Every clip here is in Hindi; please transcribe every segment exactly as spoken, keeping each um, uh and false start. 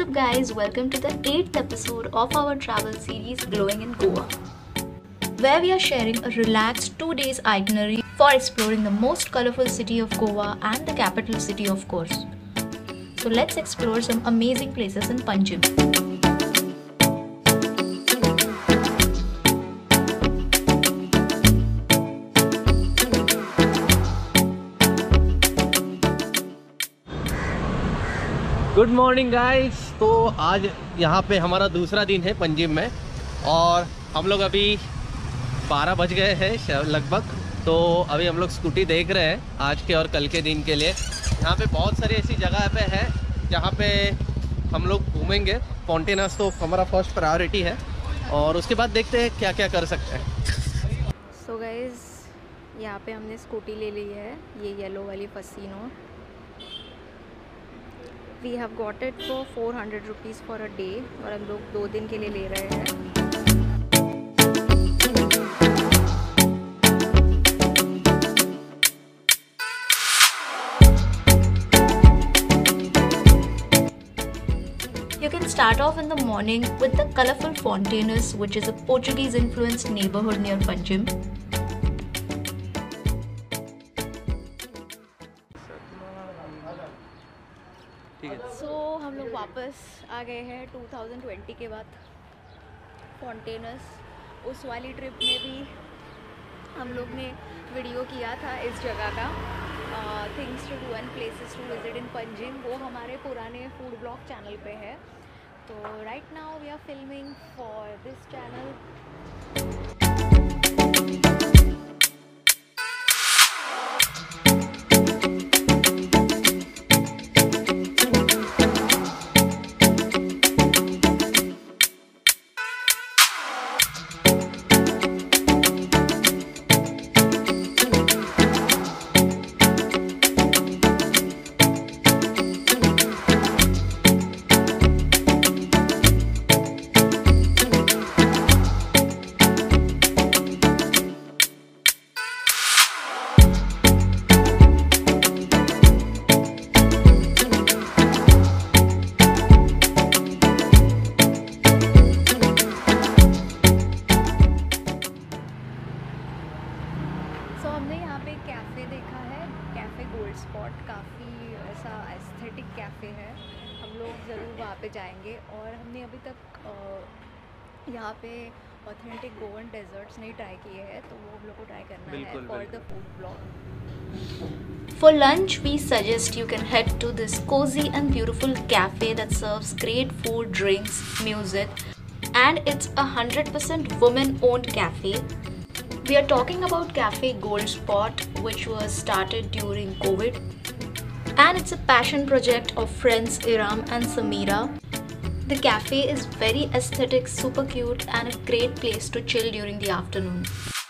up guys, welcome to the eighth episode of our travel series Glowing in Goa, where we are sharing a relaxed two days itinerary for exploring the most colorful city of Goa and the capital city of course. So let's explore some amazing places in Panjim. Good morning guys. तो आज यहाँ पे हमारा दूसरा दिन है पंजिम में और हम लोग अभी बारह बज गए हैं लगभग। तो अभी हम लोग स्कूटी देख रहे हैं आज के और कल के दिन के लिए। यहाँ पे बहुत सारी ऐसी जगह पे है जहाँ पे हम लोग घूमेंगे। फॉन्टेनस तो हमारा फर्स्ट प्रायोरिटी है और उसके बाद देखते हैं क्या क्या कर सकते हैं। सो गाइस, यहाँ पे हमने स्कूटी ले ली है, ये येलो वाली Fascino. We have got it for four hundred rupees for a day और हम लोग दो दिन के लिए ले रहे हैं। You can start off in the morning with the colorful Fontainhas, which is a Portuguese influenced neighborhood near Panjim. So so, हम लोग वापस आ गए हैं टू थाउजेंड ट्वेंटी के बाद फॉन्टेनस। उस वाली ट्रिप में भी हम लोग ने वीडियो किया था इस जगह का, things to do and places to visit in Panjim. वो हमारे पुराने फूड ब्लॉग चैनल पे है। तो right now we are filming for this channel. तो हमने यहाँ पे कैफ़े देखा है, कैफ़े गोल्ड स्पॉट। काफ़ी ऐसा एस्थेटिक कैफ़े है, हम लोग ज़रूर वहाँ पे जाएंगे। और हमने अभी तक यहाँ पे ऑथेंटिक गोवन डेजर्ट्स नहीं ट्राई किए हैं, तो वो हम लोग को ट्राई करना है for the food blog. For lunch, we suggest you can head to this cozy and beautiful cafe that serves great food, drinks, music, and it's a one hundred percent women-owned cafe. We are talking about Cafe Gold Spot, which was started during COVID, and it's a passion project of friends Iram and Samira. The cafe is very aesthetic, super cute, and a great place to chill during the afternoon.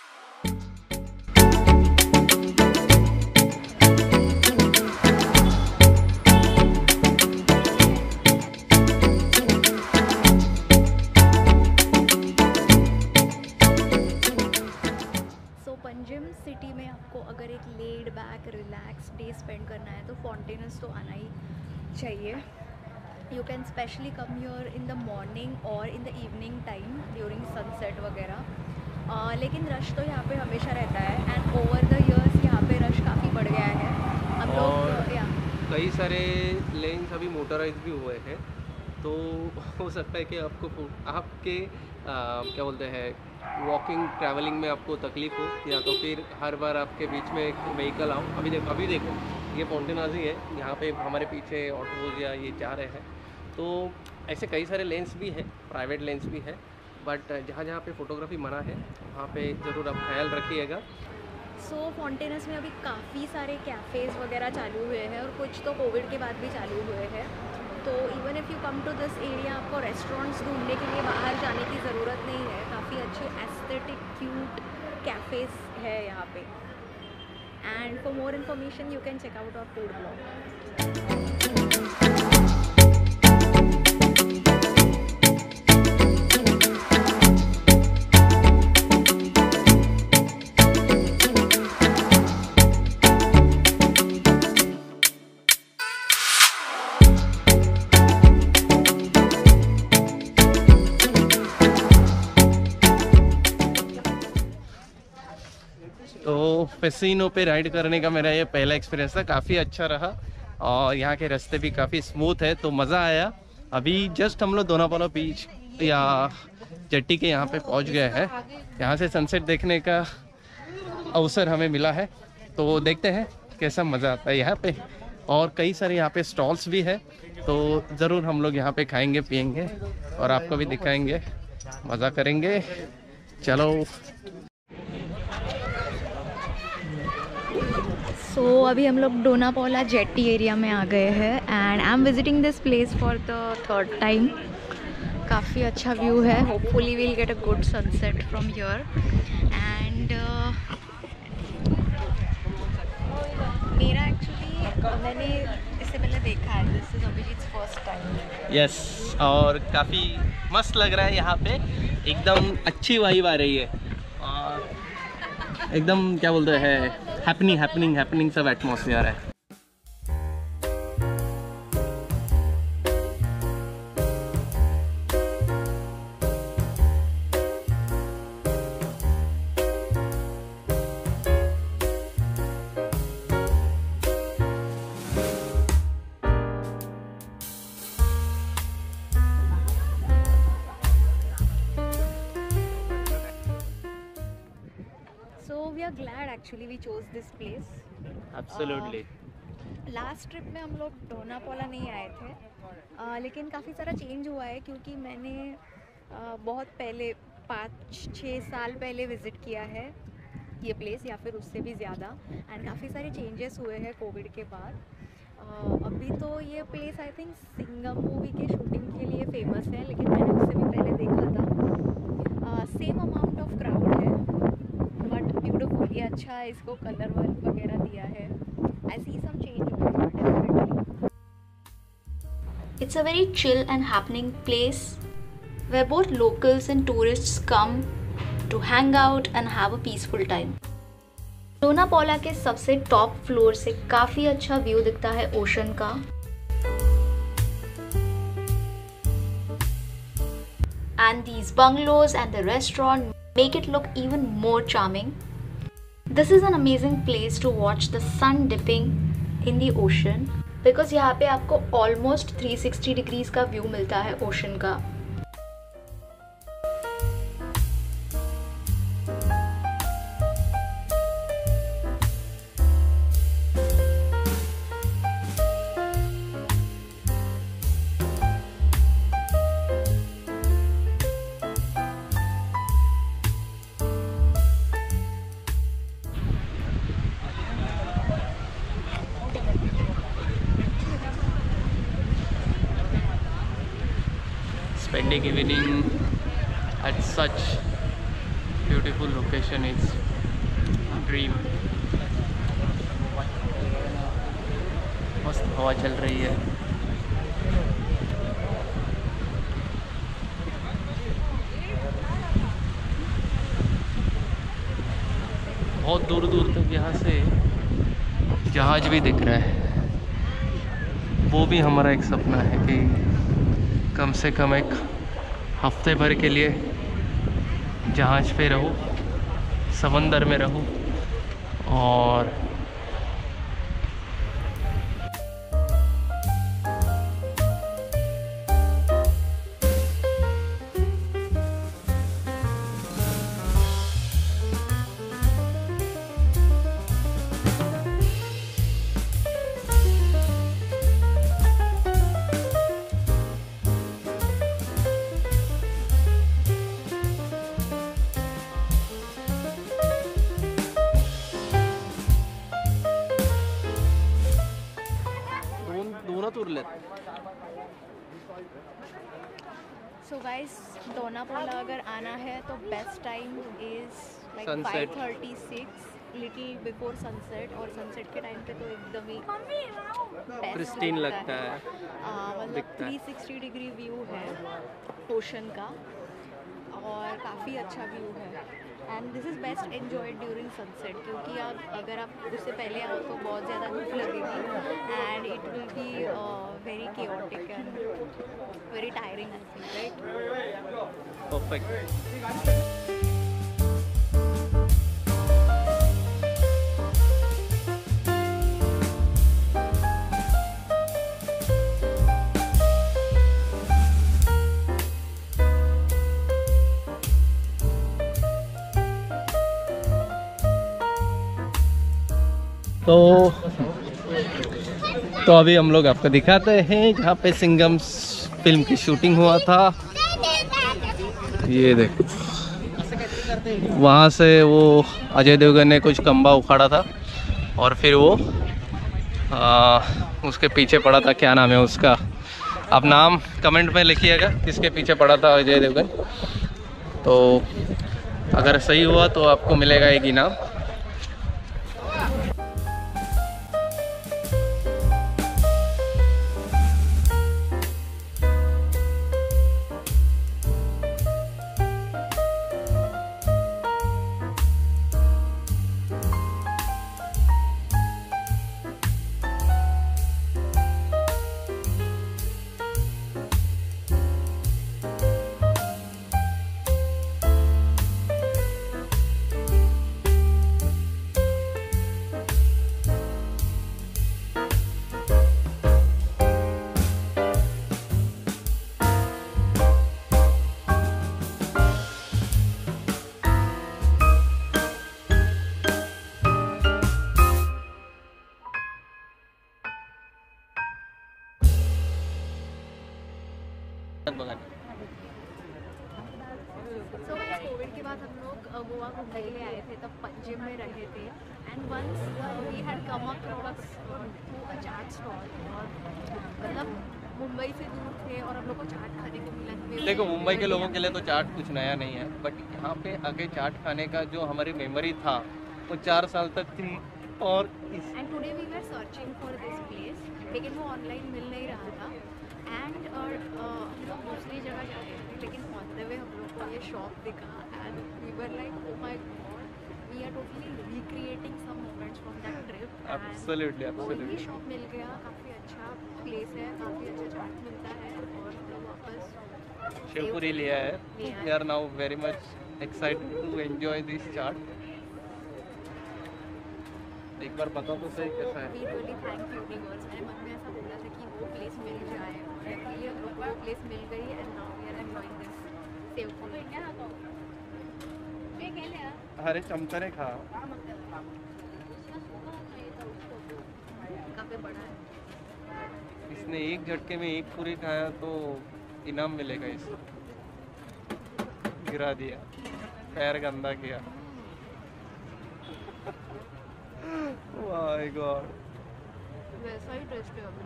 Panjim city में आपको अगर एक laid back relax day spend करना है तो फॉन्टेनस तो आना ही चाहिए। You can specially come here in the morning और in the evening time during sunset वगैरह। लेकिन रश तो यहाँ पे हमेशा रहता है एंड ओवर द इयर्स यहाँ पे रश काफ़ी बढ़ गया है। हम लोग या कई सारे लेन्स अभी मोटराइज भी हुए हैं, तो हो सकता है कि आपको आपके आ, क्या बोलते हैं वॉकिंग ट्रैवलिंग में आपको तकलीफ हो, या तो फिर हर बार आपके बीच में एक व्हीकल आओ। अभी देखो अभी देखो ये फॉन्टेनस ही है, यहाँ पे हमारे पीछे ऑटोज या ये जा रहे हैं। तो ऐसे कई सारे लेंस भी हैं, प्राइवेट लेंस भी है, बट जहाँ जहाँ पे फ़ोटोग्राफी मना है वहाँ पे ज़रूर आप ख्याल रखिएगा। सो so, फॉन्टेनस में अभी काफ़ी सारे कैफ़ेज़ वगैरह चालू हुए हैं और कुछ तो कोविड के बाद भी चालू हुए हैं। तो even if you come to this area, आपको रेस्टोरेंट्स ढूंढने के लिए बाहर जाने की ज़रूरत नहीं है। काफ़ी अच्छे एस्थेटिक क्यूट कैफ़ेज़ है यहाँ पे। And for more information you can check out our food blog. तो फेसिनो पे राइड करने का मेरा ये पहला एक्सपीरियंस था, काफ़ी अच्छा रहा और यहाँ के रास्ते भी काफ़ी स्मूथ है, तो मज़ा आया। अभी जस्ट हम लोग दोनापाला बीच या जेट्टी के यहाँ पे पहुँच गए हैं। यहाँ से सनसेट देखने का अवसर हमें मिला है, तो देखते हैं कैसा मज़ा आता है यहाँ पे। और कई सारे यहाँ पे स्टॉल्स भी है, तो ज़रूर हम लोग यहाँ पे खाएंगे पिएंगे और आपको भी दिखाएंगे, मज़ा करेंगे। चलो। सो so, अभी हम लोग डोनापोला जेट्टी एरिया में आ गए हैं and I am visiting this place for the third time. काफ़ी अच्छा व्यू है, hopefully will get a good sunset from here. And मेरा एक्चुअली मैंने इससे पहले देखा है, this is Abhijeet first time. Yes, और काफ़ी मस्त लग रहा है यहाँ पे, एकदम अच्छी वाइब आ रही है और एकदम क्या बोलते हैं हैपनिंग हैपनिंग हैपनिंग सब एटमॉस्फेयर है। We are glad actually we chose this place. Absolutely. Last trip में हम लोग डोनापोला नहीं आए थे, uh, लेकिन काफ़ी सारा चेंज हुआ है क्योंकि मैंने uh, बहुत पहले पाँच छः साल पहले विज़िट किया है ये प्लेस, या फिर उससे भी ज़्यादा। एंड काफ़ी सारे चेंजेस हुए हैं कोविड के बाद। uh, अभी तो ये place I think Singham movie के शूटिंग के लिए फेमस है, लेकिन मैंने उससे भी पहले देखा था। सेम अमाउंट ऑफ क्राउड है बट ब्यूटीफुल, ये अच्छा है, इसको कलर वर्क वगैरह दिया है। I see some change definitely. It's a very chill and happening place where both locals and tourists come to hang out and have a peaceful time. डोनापोला के सबसे टॉप फ्लोर से काफ़ी अच्छा व्यू दिखता है ओशन का। And these bungalows and the restaurant make it look even more charming. This is an amazing place to watch the sun dipping in the ocean because यहाँ पे आपको almost three sixty degrees का व्यू मिलता है ओशन का। Spending evening at such beautiful location is dream. मस्त हवा चल रही है। बहुत दूर दूर तक यहाँ से जहाज भी दिख रहा है। वो भी हमारा एक सपना है कि कम से कम एक हफ्ते भर के लिए जहाज पे रहूं, समंदर में रहूं और सो गाइस, डोनापोला अगर आना है तो best time is like five thirty six, little before sunset. और सनसेट के टाइम पे तो एकदम ही प्रिस्टीन लगता है, मतलब थ्री सिक्सटी डिग्री व्यू है ओशन का और काफ़ी अच्छा व्यू है। And this is best enjoyed during sunset, क्योंकि आप अगर आप उससे पहले आओ तो बहुत ज़्यादा धूप लगेगी and it will be very chaotic and very tiring I think, right? Perfect. तो तो अभी हम लोग आपको दिखाते हैं जहाँ पे सिंघम फिल्म की शूटिंग हुआ था। ये देखो, वहाँ से वो अजय देवगन ने कुछ खंबा उखाड़ा था और फिर वो आ, उसके पीछे पड़ा था। क्या नाम है उसका, आप नाम कमेंट में लिखिएगा किसके पीछे पड़ा था अजय देवगन। तो अगर सही हुआ तो आपको मिलेगा एक इनाम। सो कोविड के बाद हम लोग गोवा घूमने के लिए आए थे, तब पंजिम में रहे थे and once we had come across to a chaat stall. और मतलब मुंबई से दूर थे और हम लोग को चाट खाने को मिला। देखो, मुंबई के लोगों के लिए तो चाट कुछ नया नहीं है, बट यहाँ पे आगे चाट खाने का जो हमारी मेमोरी था वो चार साल तक थी। और and today we were searching for this place, लेकिन वो ऑनलाइन मिल नहीं रहा था। एंड और हम लोग दूसरी जगह जा रहे थे, लेकिन ऑन द वे हम लोग को ये शॉप दिखा and we were like, oh my god, we are totally recreating some moments from that trip. Absolutely absolutely ये शॉप मिल गया, काफ़ी अच्छा प्लेस है, काफ़ी अच्छा चाट मिलता है। और हम लोग वापस शिवपुरी लिया है। We are now very much excited to enjoy this chaat. एक बार बता तो सही कैसा है। We really thank universe. मेरे मन में ऐसा बोला था कि वो प्लेस मिल जाए, ये हम लोग को वो प्लेस मिल गई and now we are enjoying this Shivpuri. अरे चमचरे खा, काफ़ी बड़ा है। इसने एक झटके में एक पूरी खाया तो इनाम मिलेगा इसको। गिरा दिया, पैर गंदा किया। माय गॉड, वैसा ही टेस्ट है।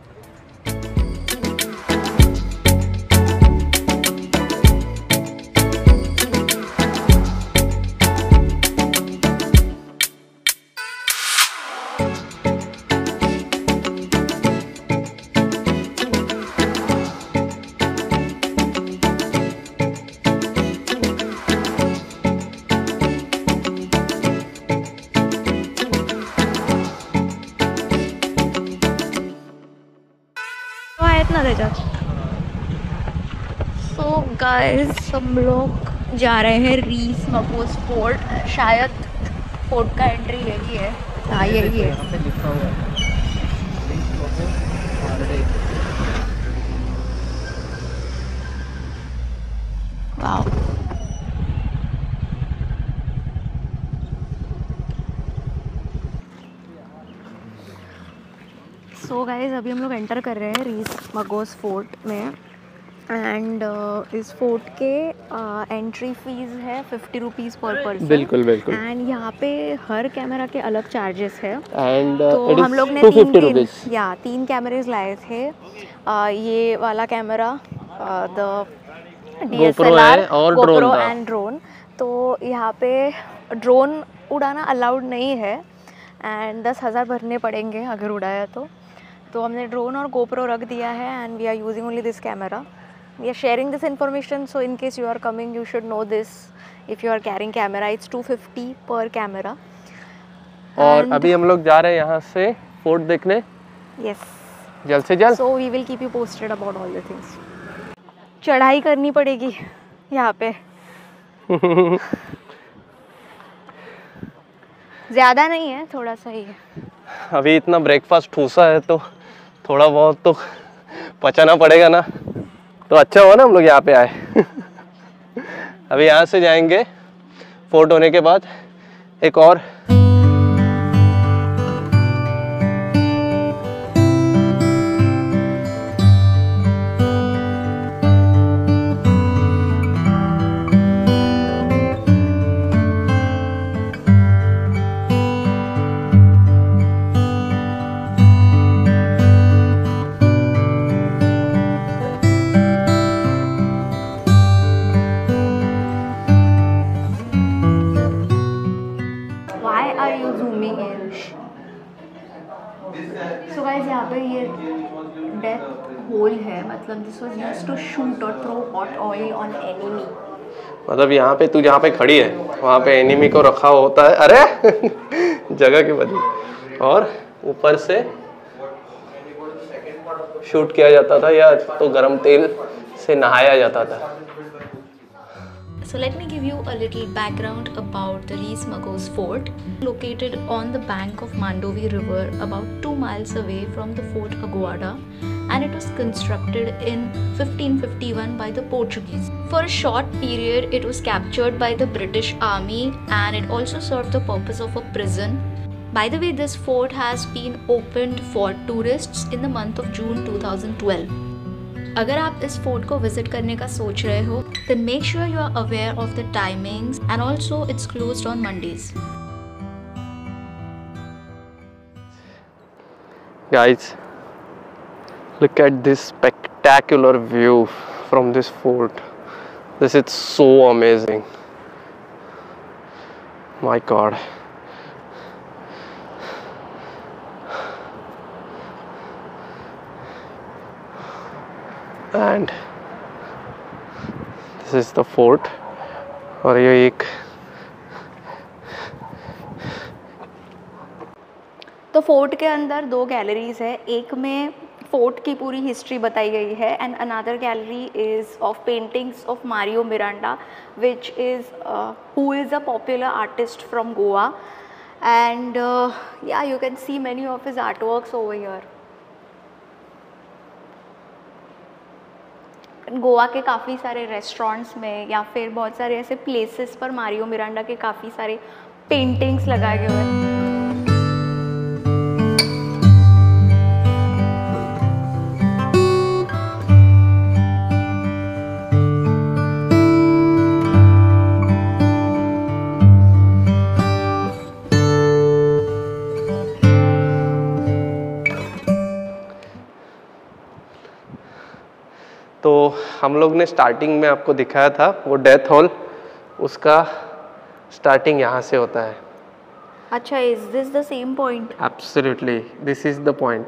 सो गाइस, हम लोग जा रहे हैं रीस मकोस फोर्ट। शायद फोर्ट का एंट्री यही है। हाँ, यही है। यहाँ पे लिखा हुआ है Reis Magos fort. Wow, so guys अभी हम लोग एंटर कर रहे हैं रीस मकोस फोर्ट में। एंड uh, इस फोर्ट के एंट्री uh, फीस है फिफ्टी रुपीज़ पर पर्सन। बिल्कुल बिल्कुल। एंड यहाँ पे हर कैमरा के अलग चार्जेस है। एंड तो हम लोग ने तीन तीन या तीन कैमरेज लाए थे। uh, ये वाला camera, the D S L R, GoPro and drone. तो यहाँ पे ड्रोन उड़ाना अलाउड नहीं है एंड दस हज़ार भरने पड़ेंगे अगर उड़ाया तो। तो हमने ड्रोन और गोप्रो रख दिया है and we are using only this camera. We are sharing this information, so in case you are coming, you should know this. If you are carrying camera, it's two fifty per camera. और And अभी हम लोग जा रहे हैं यहाँ से फोर्ट देखने। Yes. जल्द से जल्द। So we will keep you posted about all the things. चढ़ाई करनी पड़ेगी यहाँ पे। ज़्यादा नहीं है, थोड़ा सा ही है। अभी इतना ब्रेकफास्ट ठूसा है तो थोड़ा बहुत तो पचाना पड़ेगा ना। तो अच्छा हुआ ना हम लोग यहाँ पे आए। अभी यहाँ से जाएंगे फोर्ट होने के बाद एक और यहाँ पे ये डेथ होल है, मतलब this was used to shoot और throw hot oil on enemy. मतलब यहाँ पे तू जहाँ पे खड़ी है वहाँ पे एनिमी को रखा होता है, अरे जगह की वजह, और ऊपर से शूट किया जाता था या तो गरम तेल से नहाया जाता था। So let me give you a little background about the Rees Magos Fort, located on the bank of Mandovi River about two miles away from the Fort Aguada, and it was constructed in fifteen fifty-one by the Portuguese. For a short period it was captured by the British Army and it also served the purpose of a prison. By the way, this fort has been opened for tourists in the month of June two thousand twelve. अगर आप इस फोर्ट को विजिट करने का सोच रहे हो, then make sure you are aware of the timings and also it's closed on Mondays. Guys, look at this spectacular view from this fort. This is so amazing. My God. And this is the fort. और ये एक तो फोर्ट के अंदर दो गैलरीज है, एक में फोर्ट की पूरी हिस्ट्री बताई गई है and another gallery is of paintings of Mario Miranda which is who is a popular artist from Goa and yeah you can see many of his art works over here. Goa के काफ़ी सारे रेस्टोरेंट्स में या फिर बहुत सारे ऐसे प्लेसेस पर मारियो मिरांडा के काफ़ी सारे पेंटिंग्स लगाए गए हुए हैं। तो हम लोग ने स्टार्टिंग में आपको दिखाया था वो डेथ हॉल, उसका स्टार्टिंग यहाँ से होता है। अच्छा, is this the same point? Absolutely, this is the point.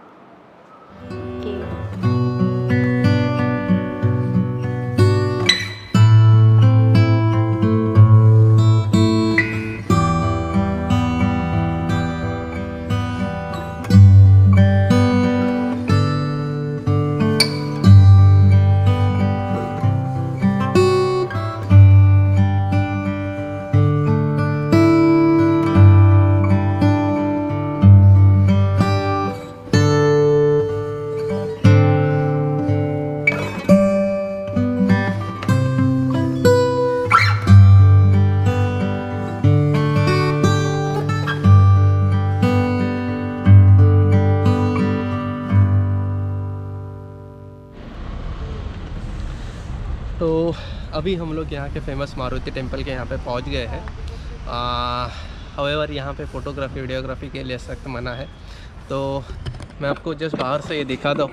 तो अभी हम लोग यहाँ के फेमस मारुति टेम्पल के यहाँ पे पहुँच गए हैं। हाउएवर यहाँ पे फ़ोटोग्राफी वीडियोग्राफी के लिए सख्त मना है, तो मैं आपको जस्ट बाहर से ये दिखा दूँ।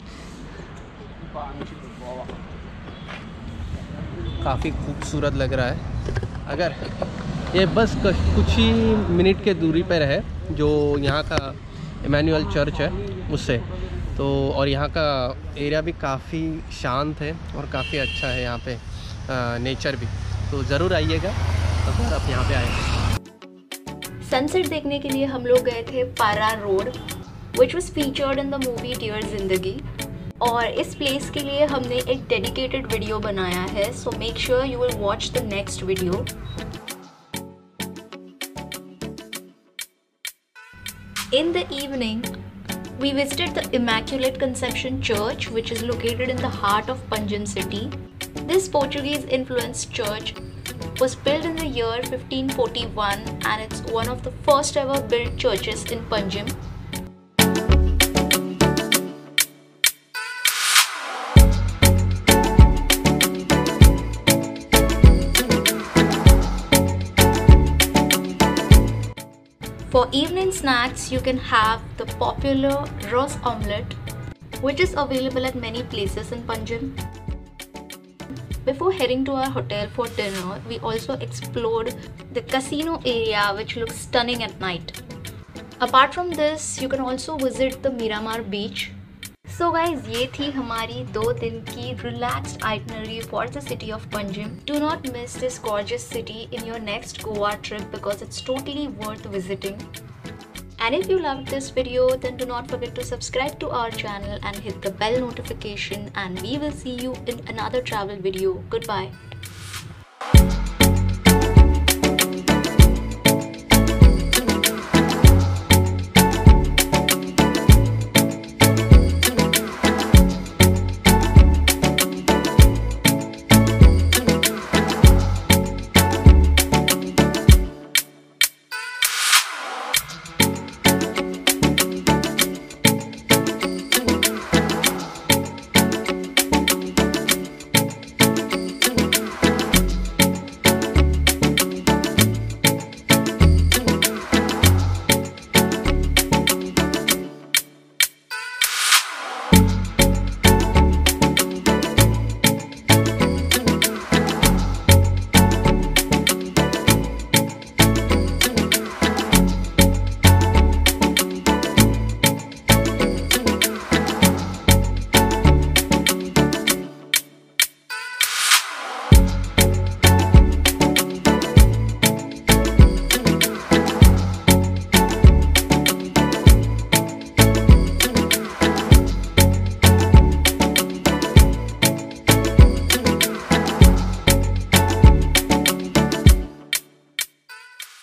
काफ़ी खूबसूरत लग रहा है। अगर ये बस कुछ ही मिनट के दूरी पर है जो यहाँ का इमैनुअल चर्च है उससे, तो और यहाँ का एरिया भी काफ़ी शांत है और काफ़ी अच्छा है यहाँ पे आ, नेचर भी, तो ज़रूर आइएगा अगर आप यहाँ पे आए। सनसेट देखने के लिए हम लोग गए थे Parra road, which was featured in the movie Dear Zindagi, और इस प्लेस के लिए हमने एक डेडिकेटेड वीडियो बनाया है, so make sure you will watch the next video. In the evening, we visited the Immaculate Conception Church, which is located in the heart of Panjim city. This Portuguese-influenced church was built in the year fifteen forty-one and it's one of the first ever built churches in Panjim. For evening snacks, you can have the popular Rose Omelette, which is available at many places in Panjim. Before heading to our hotel for dinner, we also explored the casino area, which looks stunning at night. Apart from this, you can also visit the Miramar beach. So guys, ये थी हमारी दो दिन की relaxed itinerary for the city of Panjim. Do not miss this gorgeous city in your next Goa trip because it's totally worth visiting. And if you loved this video, then do not forget to subscribe to our channel and hit the bell notification, and we will see you in another travel video. Goodbye.